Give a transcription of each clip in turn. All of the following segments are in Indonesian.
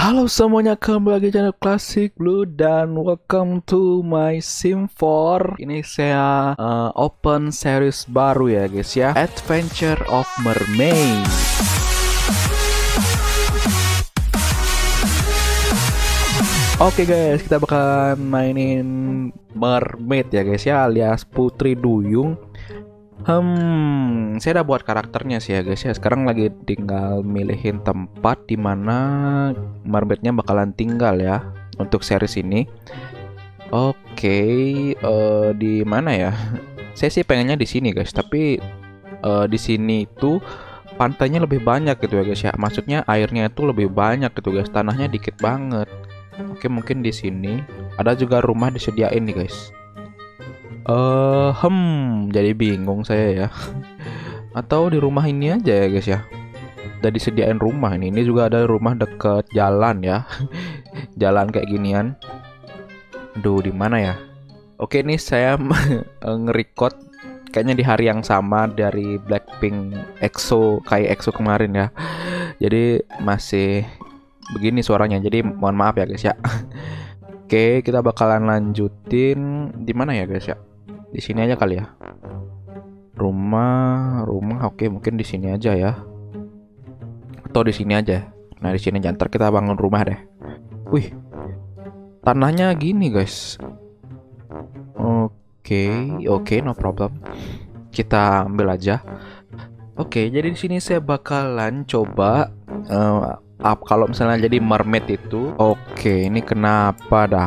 Halo semuanya, kembali lagi di channel Classic Blue dan welcome to my Sim 4. Ini saya open series baru ya guys ya, Adventure of Mermaid. Oke guys, kita bakalan mainin Mermaid ya guys ya, alias Putri Duyung. Saya udah buat karakternya sih ya guys ya. Sekarang lagi tinggal milihin tempat di mana mermaidnya bakalan tinggal ya untuk series ini. Oke, di mana ya? Saya sih pengennya di sini guys, tapi di sini itu pantainya lebih banyak gitu ya guys ya. Maksudnya airnya itu lebih banyak gitu guys, tanahnya dikit banget. Oke, mungkin di sini ada juga rumah disediain nih guys. Jadi bingung saya ya. Atau di rumah ini aja ya guys ya. Udah disediain rumah ini. Ini juga ada rumah deket jalan ya. Jalan kayak ginian. Aduh, di mana ya? Oke, ini saya nge-record kayaknya di hari yang sama dari Blackpink EXO, kayak EXO kemarin ya. Jadi masih begini suaranya. Jadi mohon maaf ya guys ya. Oke, kita bakalan lanjutin di mana ya guys ya? Di sini aja kali ya. Rumah. Oke, mungkin di sini aja ya. Atau di sini aja. Nah, di sini aja. Ntar kita bangun rumah deh. Wih. Tanahnya gini, guys. Oke, no problem. Kita ambil aja. Oke, jadi di sini saya bakalan coba kalau misalnya jadi mermaid itu. Oke, ini kenapa dah?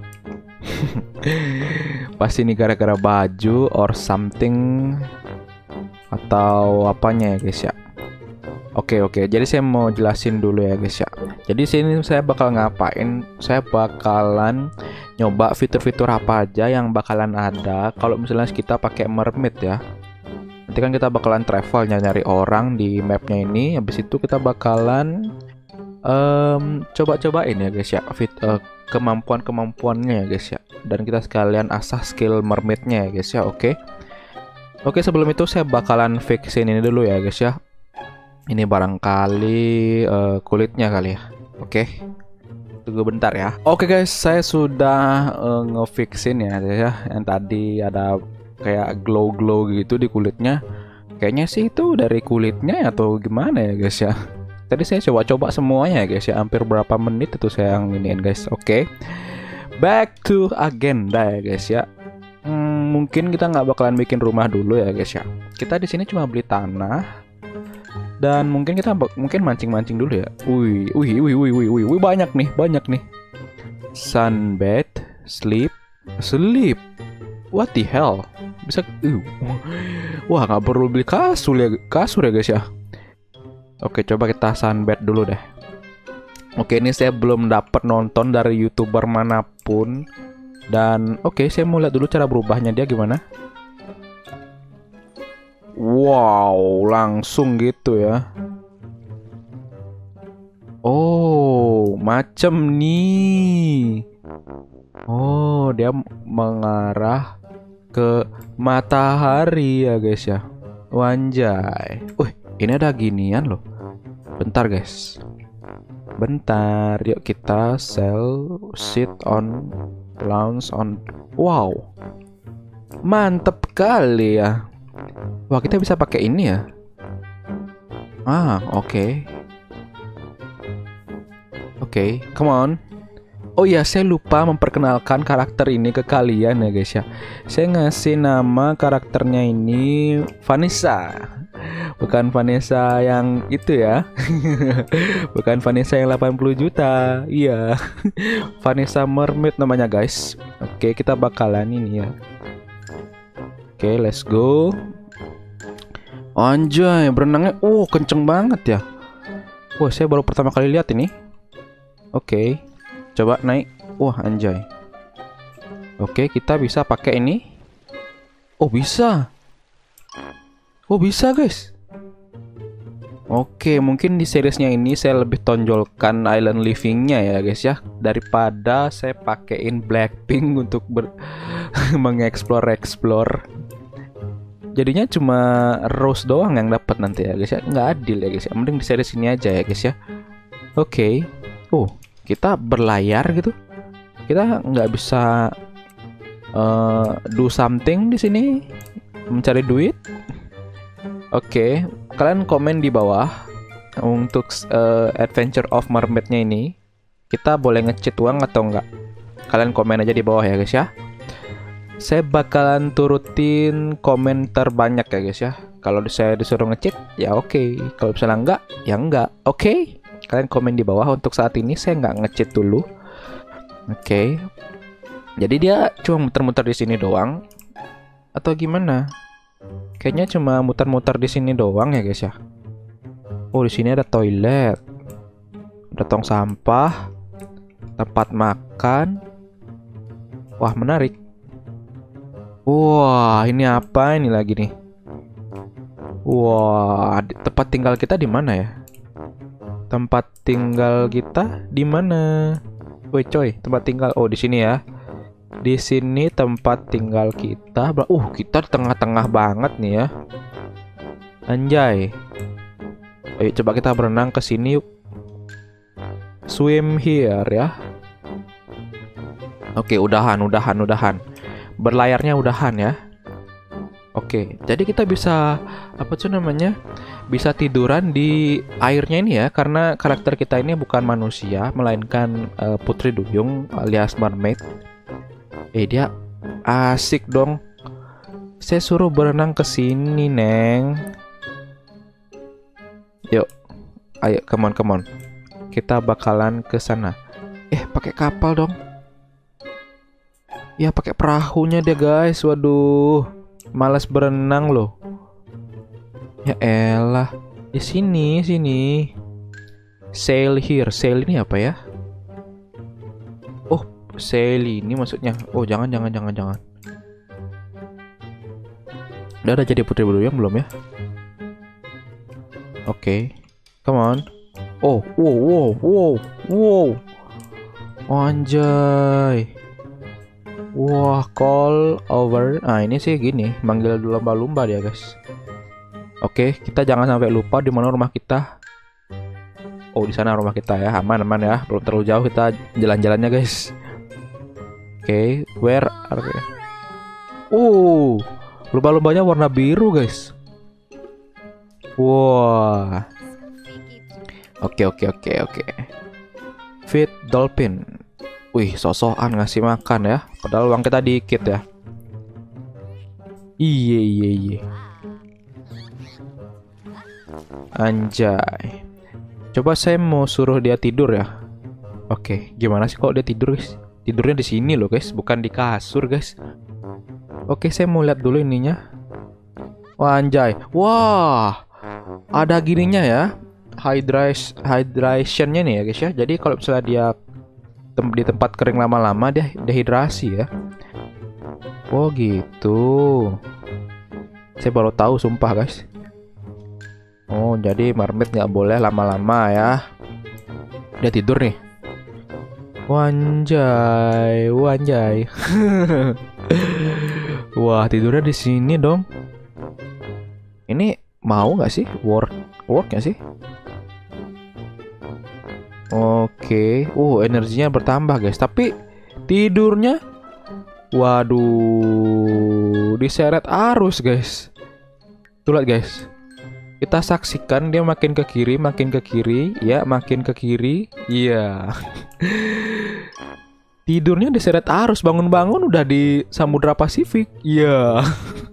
Pasti ini gara-gara baju or something atau apanya ya guys ya. Oke, jadi saya mau jelasin dulu ya guys ya. Jadi sini saya bakal ngapain? Saya bakalan nyoba fitur-fitur apa aja yang bakalan ada kalau misalnya kita pakai mermaid ya. Nanti kan kita bakalan travel nyari orang di mapnya ini. Habis itu kita bakalan coba-cobain ya guys ya kemampuannya ya guys ya, dan kita sekalian asah skill mermaidnya ya guys ya. Oke, sebelum itu saya bakalan fixin ini dulu ya guys ya. Ini barangkali kulitnya kali ya. Oke, tunggu bentar ya. Oke guys, saya sudah ngefixin ya guys ya, yang tadi ada kayak glow gitu di kulitnya. Kayaknya sih itu dari kulitnya atau gimana ya guys ya. Tadi saya coba-coba semuanya ya guys ya, hampir berapa menit itu saya nginiin guys. Oke, back to agenda ya guys ya. Mungkin kita nggak bakalan bikin rumah dulu ya guys ya. Kita di sini cuma beli tanah dan mungkin kita mancing-mancing dulu ya. Wih, banyak nih. Sunbed, sleep. What the hell? Bisa wah, nggak perlu beli kasur ya guys ya. Oke, coba kita sunbed dulu deh. Oke, ini saya belum dapat nonton dari YouTuber manapun. Dan oke, saya mau lihat dulu cara berubahnya dia gimana. Wow, langsung gitu ya. Oh, macem nih. Oh, dia mengarah ke matahari ya guys ya. Wanjay. Wih, ini ada ginian loh. Bentar guys. Yuk kita sit on, lounge on. Wow, mantep kali ya. Wah, kita bisa pakai ini ya. Oke, come on. Oh ya, saya lupa memperkenalkan karakter ini ke kalian ya guys ya. Saya ngasih nama karakternya ini Vanessa. Bukan Vanessa yang itu ya. Bukan Vanessa yang 80 juta. Iya. Vanessa Mermaid namanya guys. Oke, kita bakalan ini ya. Oke, let's go. Anjay, berenangnya kenceng banget ya. Wah, saya baru pertama kali lihat ini. Oke, coba naik. Wah, anjay. Oke, kita bisa pakai ini. Oh, bisa guys. Oke, mungkin di seriesnya ini saya lebih tonjolkan island livingnya ya guys ya, daripada saya pakein Blackpink untuk mengeksplor. Jadinya cuma Rose doang yang dapat nanti ya guys ya, nggak adil ya guys ya. Mending di series ini aja ya guys ya. Oke, Oh, kita berlayar gitu. Kita nggak bisa do something di sini, mencari duit. Oke, kalian komen di bawah untuk Adventure of Mermaid-nya ini. Kita boleh nge-cheat uang atau enggak? Kalian komen aja di bawah ya guys ya. Saya bakalan turutin komen terbanyak ya guys ya. Kalau saya disuruh nge-cheat ya oke. Kalau misalnya enggak ya enggak. Oke. Kalian komen di bawah. Untuk saat ini saya nggak nge-cheat dulu. Oke. Jadi dia cuma muter-muter di sini doang atau gimana? Kayaknya cuma muter-muter di sini doang ya guys ya. Oh, di sini ada toilet. Ada tong sampah, tempat makan. Wah, menarik. Wah, ini apa ini lagi nih? Wah, tempat tinggal kita di mana ya? Tempat tinggal kita di mana? Woi coy, tempat tinggal. Oh, di sini ya. Di sini tempat tinggal kita. Kita di tengah-tengah banget nih ya. Anjay. Ayo coba kita berenang ke sini yuk. Swim here ya. Oke, udahan. Berlayarnya udahan ya. Oke, jadi kita bisa apa tuh namanya? Bisa tiduran di airnya ini ya, karena karakter kita ini bukan manusia, melainkan putri duyung alias mermaid. Dia asik dong. Saya suruh berenang ke sini, Neng. Yuk. Ayo, come on. Kita bakalan ke sana. Pakai kapal dong. Ya, pakai perahunya deh, guys. Waduh. Malas berenang loh. Ya elah. Di sini. Sail here. Sail ini apa ya? Sail ini maksudnya. Oh, jangan. Udah jadi putri duyung belum ya? Oke. Come on. Oh, wow. Anjay. Wah, call over. Nah, ini sih gini, manggil lumba-lumba dia, guys. Oke, kita jangan sampai lupa di mana rumah kita. Oh, di sana rumah kita ya. Aman ya. Belum terlalu jauh kita jalan-jalannya, guys. Oke, where are we? Lumba-lumbanya warna biru, guys. Wah. Oke. Feed dolphin. Wih, sosokan ngasih makan ya. Padahal uang kita dikit ya. Iya. Anjay. Coba saya mau suruh dia tidur ya. Oke, gimana sih kok dia tidur, guys? Tidurnya di sini loh, guys, bukan di kasur, guys. Oke, saya mau lihat dulu ininya. Wah, anjay. Wah. Ada gininya ya. Hydrationnya nih ya, guys ya. Jadi kalau misalnya dia di tempat kering lama-lama dia dehidrasi ya. Oh, gitu. Saya baru tahu sumpah, guys. Oh, jadi mermaid nggak boleh lama-lama ya. Dia tidur nih. Wanjay. Wah, tidurnya di sini dong. Ini mau nggak sih? Work nggak sih? Oke. Energinya bertambah, guys. Tapi tidurnya, waduh, diseret arus, guys. Tuh lihat, guys. Kita saksikan dia makin ke kiri, ya, makin ke kiri. Iya. Tidurnya diseret arus, bangun-bangun udah di Samudra Pasifik. Iya.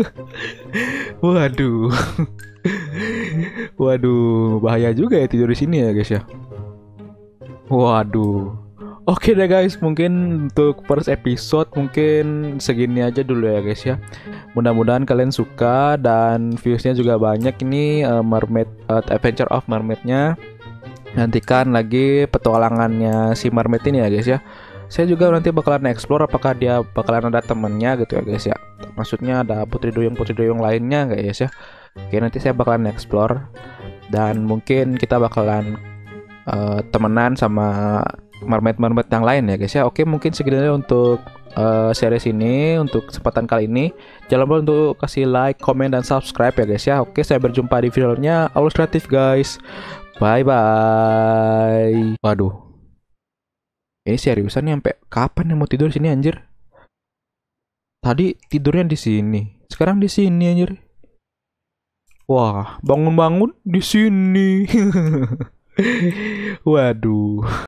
Waduh. Waduh, bahaya juga ya tidur di sini ya, guys ya. Waduh. Oke deh, guys, mungkin untuk first episode mungkin segini aja dulu ya, guys ya. Mudah-mudahan kalian suka dan viewsnya juga banyak ini Mermaid Adventure of Mermaid-nya. Nantikan lagi petualangannya si Mermaid ini ya, guys ya. Saya juga nanti bakalan explore apakah dia bakalan ada temennya gitu ya, guys ya. Maksudnya ada putri duyung lainnya nggak, guys ya. Oke, nanti saya bakalan explore dan mungkin kita bakalan temenan sama mermaid yang lain ya, guys ya. Oke, mungkin segini aja untuk series ini. Untuk kesempatan kali ini jangan lupa untuk kasih like, comment, dan subscribe ya, guys ya. Oke, saya berjumpa di videonya. Always kreatif, guys. Bye bye. Waduh, Ini seriusan nih, sampai kapan nih mau tidur sini anjir? Tadi tidurnya di sini, sekarang di sini anjir. Wah, bangun-bangun di sini. Waduh.